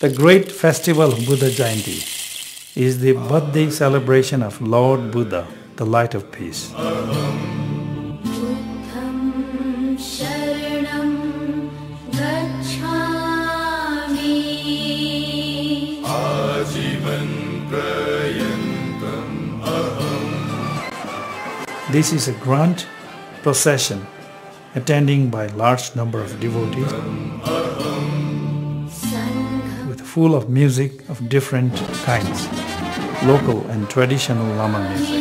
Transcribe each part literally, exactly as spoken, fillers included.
The great festival Buddha Jayanti is the birthday celebration of Lord Buddha, the light of peace. This is a grand procession attending by large number of devotees with full of music of different kinds, local and traditional Lama music.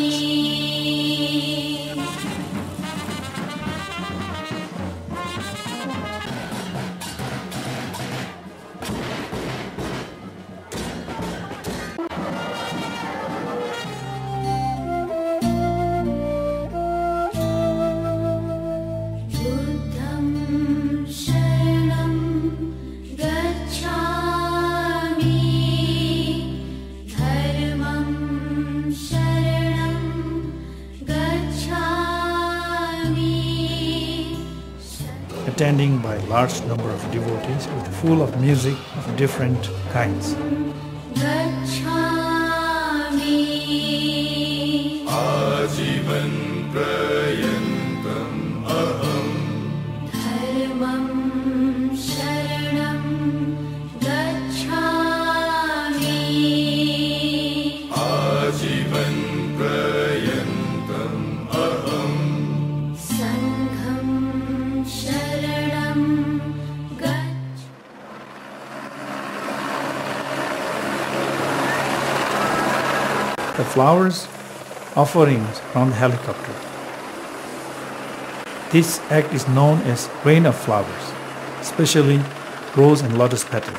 Attending by large number of devotees with full of music of different kinds. The flowers offerings from the helicopter. This act is known as rain of flowers, especially rose and lotus petals.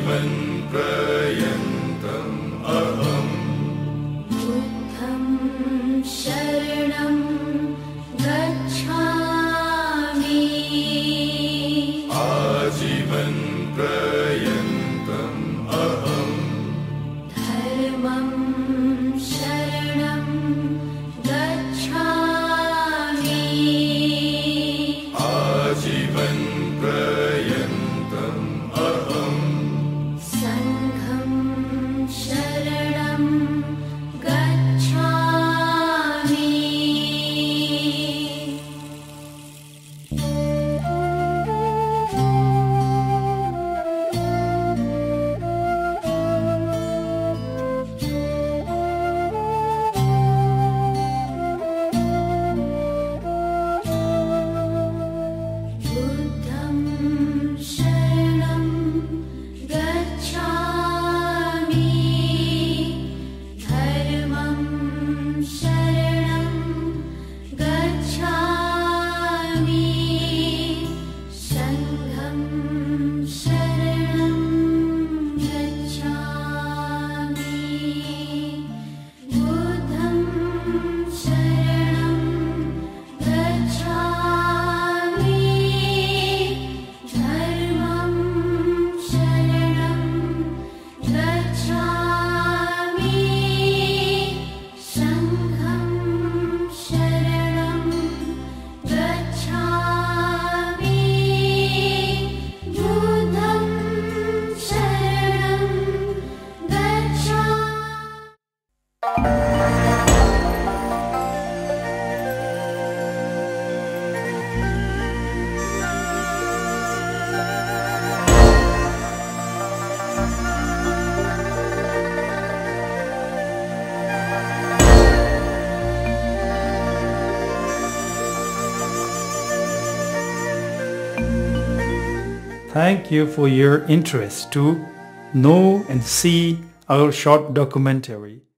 Thank you for your interest to know and see our short documentary.